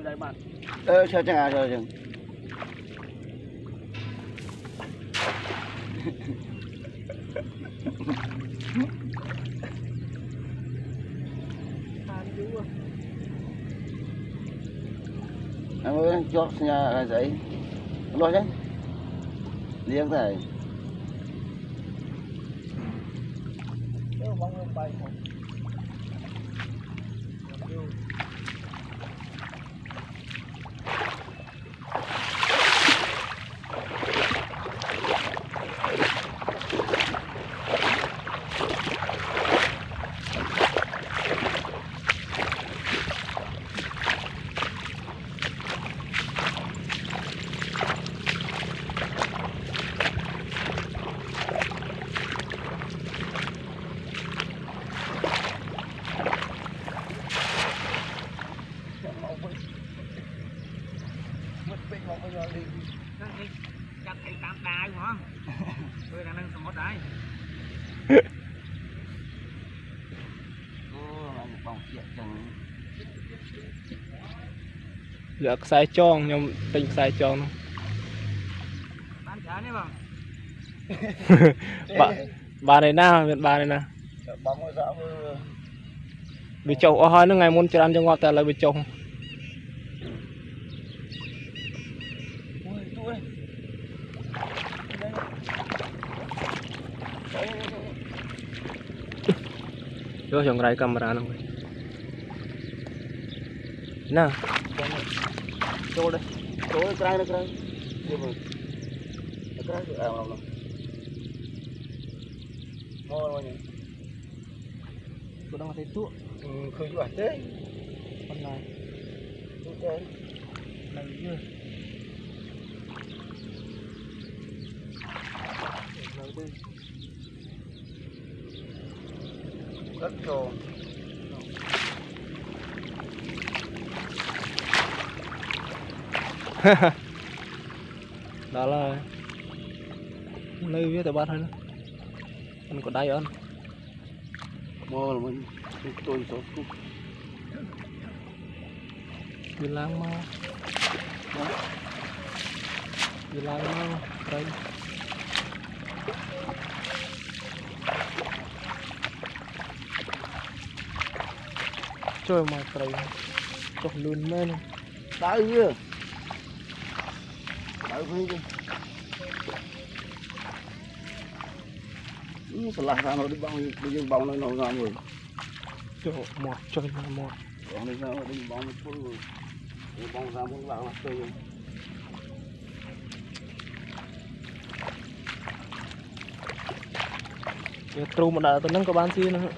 đây bạn chơi chẳng à chơi chẳng em ơi cho nhà giấy lo chứ liếng thầy bóng bay không chắc thấy tam đai không tôi đang nâng một đai dạ sai tròn nhưng tinh sai tròn bán trả đấy bằng bà này na Việt bà này nè bị chậu ở hai nó ngày muốn chơi ăn cho ngọtแต่là bị chậu Yo yang rai kamera nang. Nah. Chỗ đây. Chỗ cái này cái. Đi mà. Cái này à mà. Thôi mà. Tôi đang thấy tụ. Khơi vào thế. Con này. Ok. Này chưa. Rất tròn. Đó là nơi viết từ bắt thôi anh có đáy ơn Mô là mình tôi số phút đi lang mau đi lang mau đây chơi mà trời chọc luôn lên đáy chưa đáy phải chứ setelah sana di bang nó ngon rồi chỗ một chơi là một còn bây giờ đi bang nó full rồi đi bang ra muốn vào là chơi rồi ya trâu mà đã tôi nâng có bán gì nữa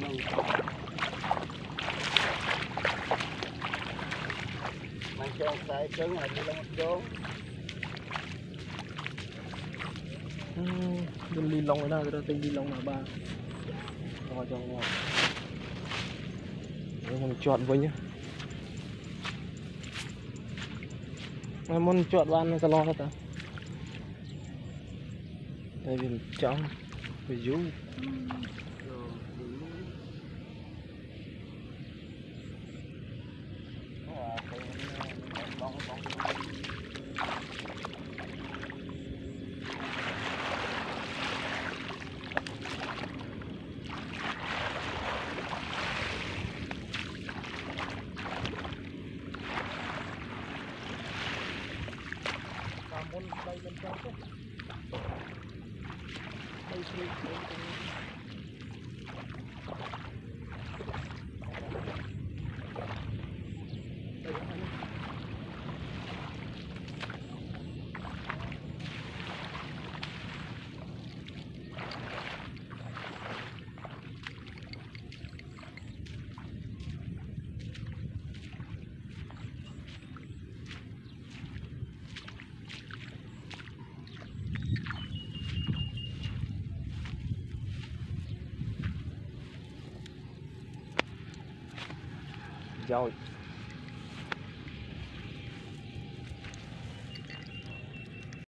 mang cho sai trứng là đi lên chỗ bên đi lông này ra tên đi lông là ba rồi cho ngọt rồi mình chọn với nhá mày muốn chọn ban cái lo hết à đây mình chọn với dú đây bên trong chứ đây xuyên rồi